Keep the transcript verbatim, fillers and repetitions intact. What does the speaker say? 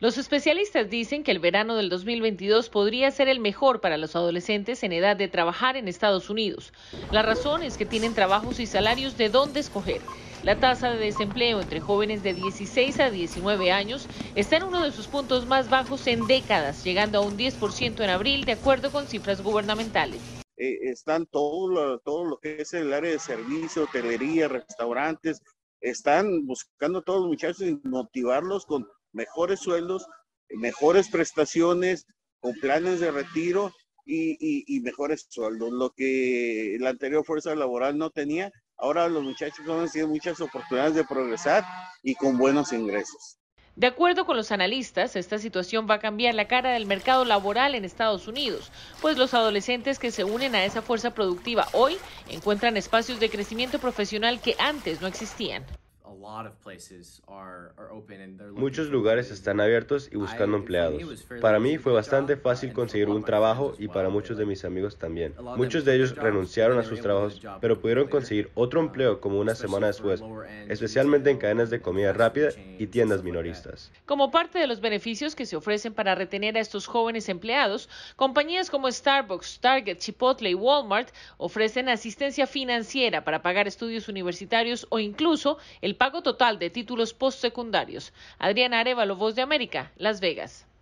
Los especialistas dicen que el verano del dos mil veintidós podría ser el mejor para los adolescentes en edad de trabajar en Estados Unidos. La razón es que tienen trabajos y salarios de dónde escoger. La tasa de desempleo entre jóvenes de dieciséis a diecinueve años está en uno de sus puntos más bajos en décadas, llegando a un diez por ciento en abril, de acuerdo con cifras gubernamentales. Eh, están todo lo, todo lo que es el área de servicio, hotelería, restaurantes, están buscando a todos los muchachos y motivarlos con mejores sueldos, mejores prestaciones, con planes de retiro y, y, y mejores sueldos, lo que la anterior fuerza laboral no tenía. Ahora los muchachos han tenido muchas oportunidades de progresar y con buenos ingresos. De acuerdo con los analistas, esta situación va a cambiar la cara del mercado laboral en Estados Unidos, pues los adolescentes que se unen a esa fuerza productiva hoy encuentran espacios de crecimiento profesional que antes no existían. Muchos lugares están abiertos y buscando empleados. Para mí fue bastante fácil conseguir un trabajo y para muchos de mis amigos también. Muchos de ellos renunciaron a sus trabajos, pero pudieron conseguir otro empleo como una semana después, especialmente en cadenas de comida rápida y tiendas minoristas. Como parte de los beneficios que se ofrecen para retener a estos jóvenes empleados, compañías como Starbucks, Target, Chipotle y Walmart ofrecen asistencia financiera para pagar estudios universitarios o incluso el pago total de títulos postsecundarios. Adriana Arevalo, Voz de América, Las Vegas.